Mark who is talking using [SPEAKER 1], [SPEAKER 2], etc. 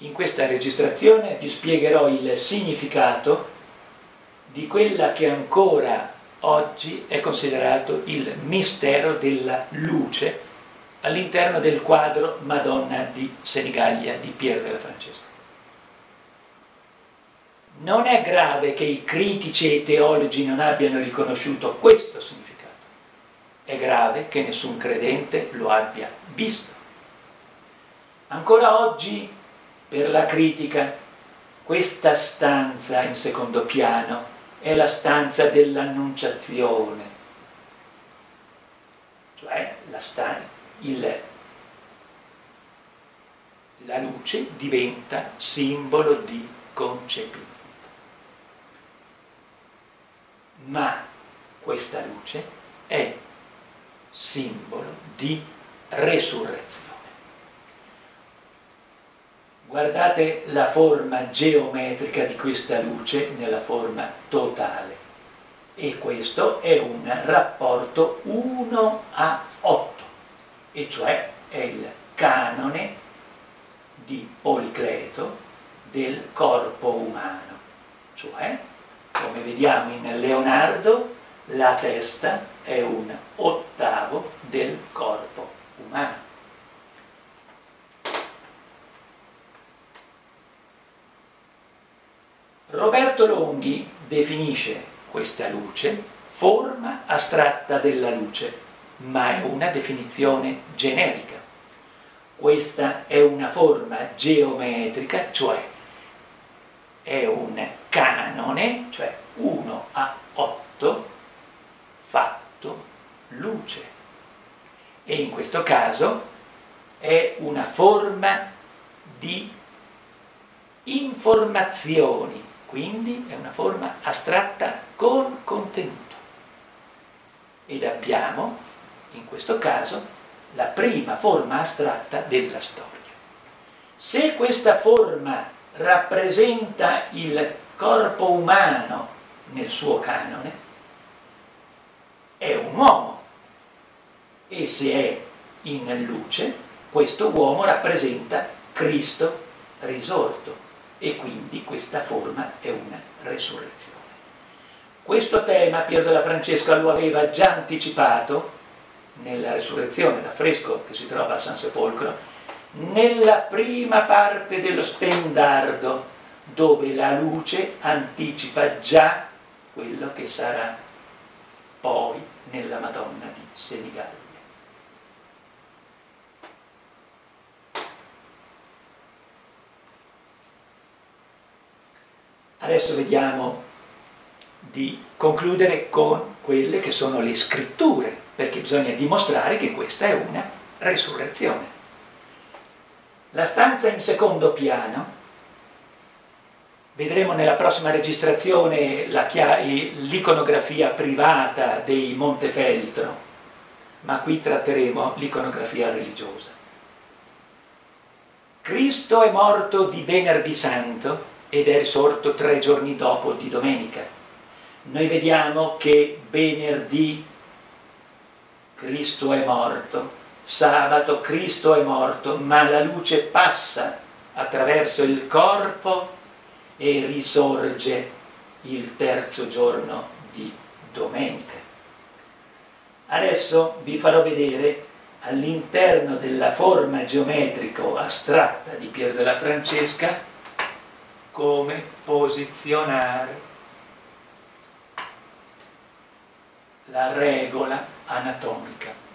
[SPEAKER 1] In questa registrazione vi spiegherò il significato di quella che ancora oggi è considerato il mistero della luce all'interno del quadro Madonna di Senigallia di Pier della Francesca. Non è grave che i critici e i teologi non abbiano riconosciuto questo significato, è grave che nessun credente lo abbia visto. Ancora oggi, per la critica, questa stanza in secondo piano è la stanza dell'annunciazione, cioè la luce diventa simbolo di concepimento. Ma questa luce è simbolo di resurrezione. Guardate la forma geometrica di questa luce nella forma totale, e questo è un rapporto 1:8, e cioè è il canone di Policleto del corpo umano, cioè, come vediamo in Leonardo, la testa è 1/8 del corpo umano. Roberto Longhi definisce questa luce forma astratta della luce, ma è una definizione generica. Questa è una forma geometrica, cioè è un canone, cioè 1/8 fatto luce. E in questo caso è una forma di informazioni, quindi è una forma astratta con contenuto. Ed abbiamo, in questo caso, la prima forma astratta della storia. Se questa forma rappresenta il corpo umano nel suo canone, è un uomo, e se è in luce, questo uomo rappresenta Cristo risorto, e quindi questa forma è una resurrezione. Questo tema Pier della Francesca lo aveva già anticipato nella resurrezione, l'affresco che si trova a San Sepolcro, nella prima parte dello Stendardo, dove la luce anticipa già quello che sarà poi nella Madonna di Senigallia. Adesso vediamo di concludere con quelle che sono le scritture, perché bisogna dimostrare che questa è una resurrezione. La stanza in secondo piano, vedremo nella prossima registrazione l'iconografia privata dei Montefeltro, ma qui tratteremo l'iconografia religiosa. Cristo è morto di Venerdì Santo ed è risorto 3 giorni dopo di domenica. Noi vediamo che venerdì Cristo è morto, sabato Cristo è morto, ma la luce passa attraverso il corpo e risorge il 3° giorno di domenica. Adesso vi farò vedere all'interno della forma geometrico astratta di Pier della Francesca come posizionare la regola anatomica